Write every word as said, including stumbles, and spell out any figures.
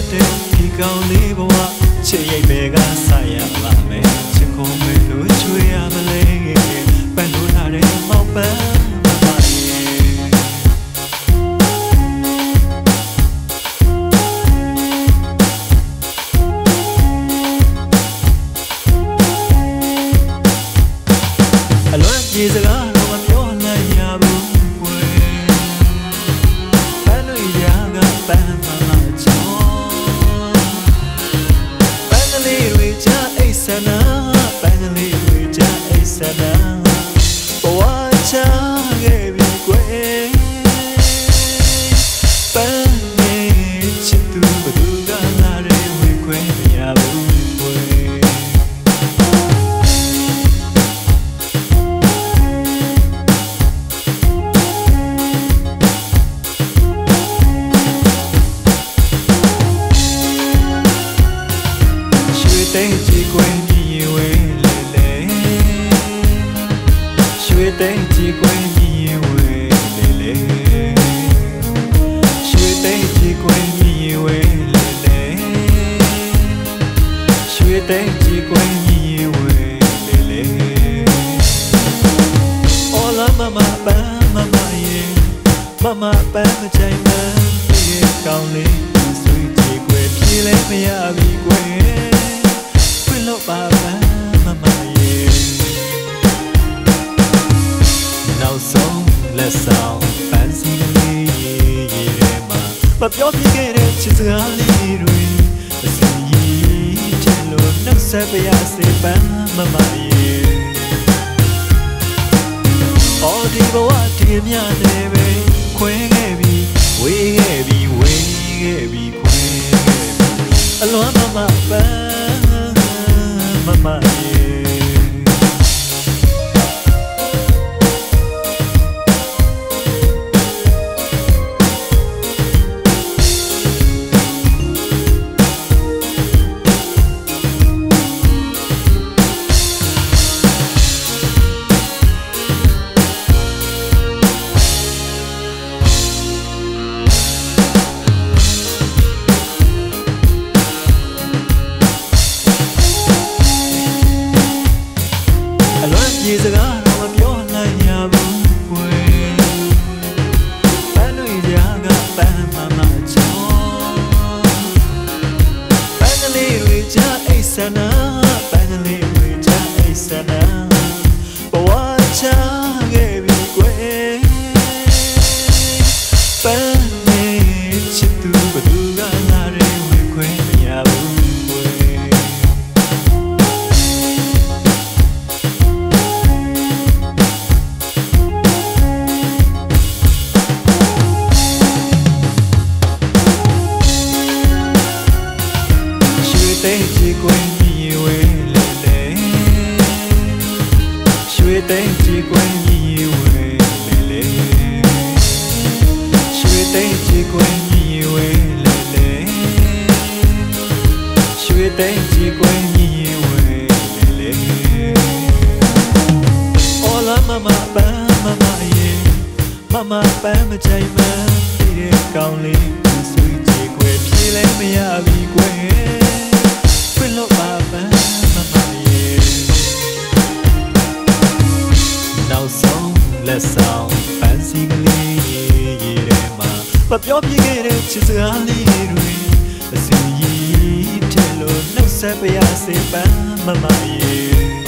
တဲ့ဒီကောင်လေးဘဝချစ်ရိပ်ပဲကဆိုင်ရပါမယ်ချစ်ကုန်မယ်လို့ချွေရမလဲပန်းလို့လာတဲ့မောက်ပန်းမမရဲ့အလွန်ကြီးစကားတော့မပြောနိုင်ရဘူးကွယ်ပန်းလို့ရကပန်းမမချောပန်းကလေးတွေချအိတ်ဆနာပန်းကလေးတွေချအိတ်ဆနာဘဝချခဲ့ပြီကွယ်ပန်းနဲ့ချစ်သူဘသူကလာတဲ့ဝေခွဲမရဘူးကွယ်တဲ့ကြီးကွယ်ညီဝဲလေလေရွှေတဲ့ကြီးကွယ်ညီဝဲလေလေရွှေတဲ့ကြီးကွယ်ညီဝဲလေလေရွှေတဲ့ကြီးကွယ်ညီဝဲလေလေအော်လာမမပန်းမမရဲ့မမပန်းမချိုင်မပြေကောင်းလေးဆွေကြီးကွယ်ပြေးလဲမရပြီကွယ်လို့ပါပန်းမမရဲ့နောက်ဆုံးလက်ဆောင်ပန်းစီလေးရေးရဲမှာမပြောပြခဲ့တဲ့ချစ်စကားလေးတွေအစီရင်ချင်လို့နှုတ်ဆက်ပြရစေပန်းမမရဲ့အော်ဒီဘဝဒီမြနဲ့ပဲခွဲခဲ့ပြီဝေးခဲ့ပြီဝေးခဲ့ပြီခွဲခဲ့ပြီအလွမ်းမမပန်းMama, yeah. ဒီစကားတော့မပြောနိုင်ရဘူးကွယ်ပန်းလို့ရကပန်းမမချောပန်းကလေးတွေချအိတ်ဆနာပန်းကလေးတွေချအိတ်ဆနာဘဝချခဲ့ပြီကွယ်ပန်းနဲ့ချစ်သူဘသူကလာတဲ့ဝေခွဲမရဘူးတဲ့ကြီးကွယ်ညီဝဲလေလေရွှေတဲ့ကြီးကွယ်ညီဝဲလေလေရွှေတဲ့ကြီးကွယ်ညီဝဲလေလေရွှေတဲ့ကြီးကွယ်ညီဝဲလေလေအော်လာမမပန်းမမရဲ့မမပန်းမချိုင်မပြီးတဲ့ကောင်းလေးဆွေးကြီးကွယ်ပြေးလဲမရပြီကွယ်လို့ပါပန်းမမရဲ့နောက်ဆုံးလက်ဆောင်ပန်းစီကလေးရေးရဲမှာမပြောပြခဲ့တဲ့ချစ်စကားလေးတွေအစီရင်ထဲလို့နှုတ်ဆက်ပြရစေပန်းမမရဲ့